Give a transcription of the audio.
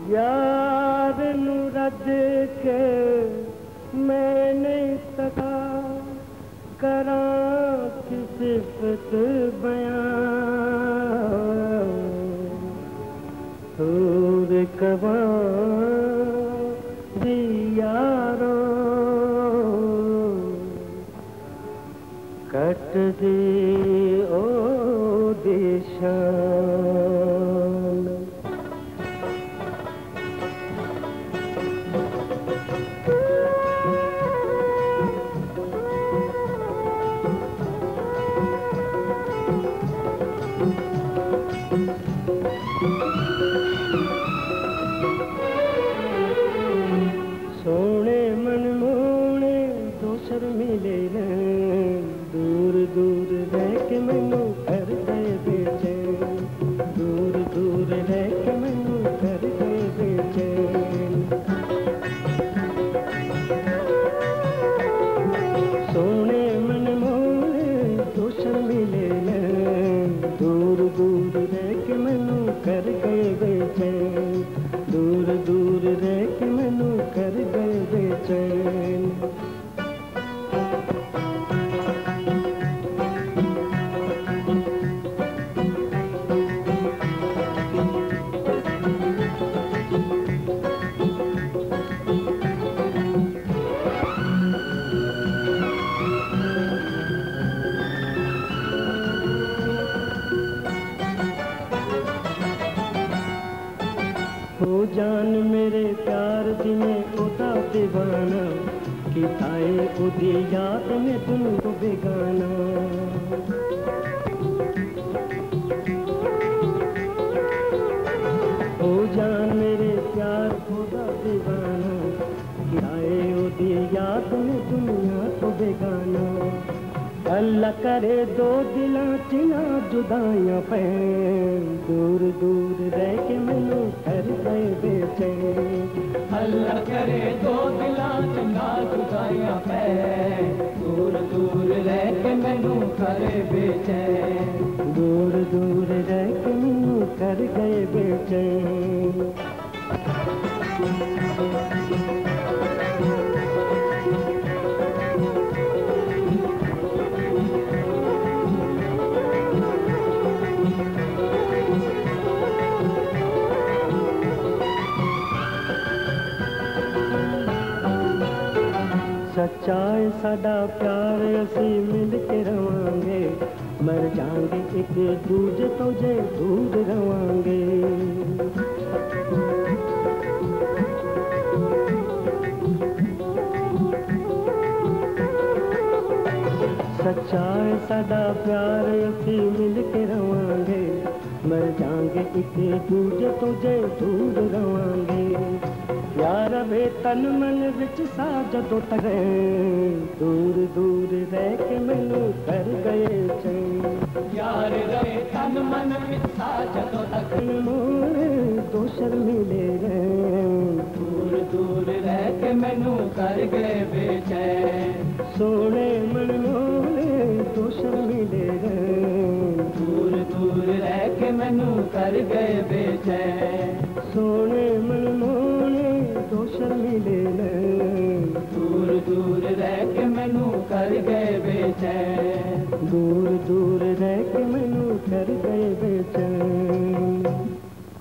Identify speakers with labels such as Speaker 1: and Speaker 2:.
Speaker 1: यार नू रज के मैं नहीं सका करा की सिफत बयां सूर कवा दियारो कट दी ओ दिशान सोने मन मोने दोसर मिले न दूर दूर रह के मैनू कर गए बेचैन दूर दूर रह के मैनू कर गए बेचैन सोने मन मोने दोसर मिले न दूर दूर रह के मैनू कर गए बेचैन दूर दूर रह के मैनू कर गए बेचैन हो जान मेरे प्यार दी में ओदा दीवाना कि आए ओदी याद में तुम तो बेगाना हो जान मेरे प्यार ओदा दीवाना कि आए ओदी याद में दुनिया तो बेगाना अल्लाह करे दो दिलां च ना जुदाइयां पैन दूर दूर रह के मैनू कर गए बेचैन
Speaker 2: अल्लाह करे दो दिलां च ना जुदाइयां पैन दूर दूर रह के मैनू करे बेचैन
Speaker 1: दूर दूर रह के मैनू कर गए बेचैन सच्चाई साडा प्यार असी मिल के रवांगे मर जाएंगे एक दूजे तो जे दूर रवांगे सच्चाई साडा प्यार असी मिल के रवांगे मर जाएंगे एक दूजे तो जे दूर रवांगे यार वे तन मन विच सा जदों तरे दूर दूर रह के मैनू कर गए चैन
Speaker 2: यार वे तन मन विच सा जदों तक
Speaker 1: मोरे दोसर मिले
Speaker 2: दूर दूर रह के मैनू कर गए बेचैन
Speaker 1: सोने मन मोरे दोसर मिले
Speaker 2: दूर दूर रह के मैनू कर गए बेचैन
Speaker 1: सोने मन मोरे दोसर मिले
Speaker 2: दूर दूर रह के मैनू कर गए बेचैन
Speaker 1: दूर दूर रह के मैनू कर गए बेचैन